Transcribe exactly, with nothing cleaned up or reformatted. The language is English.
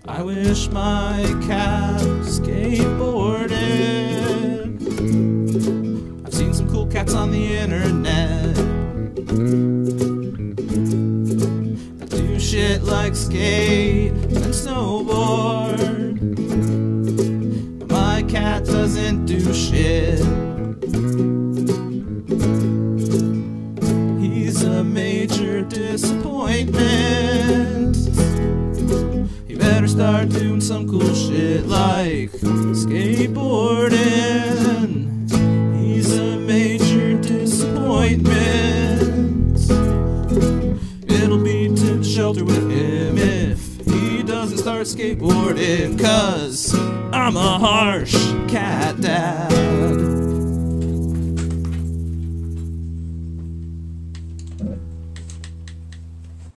I wish my cat skateboarded. I've seen some cool cats on the internet that do shit like skate and snowboard, but my cat doesn't do shit. He's a major disappointment. You better start doing some cool shit like skateboarding. He's a major disappointment. It'll be to the shelter with him if he doesn't start skateboarding, 'cause I'm a harsh cat dad.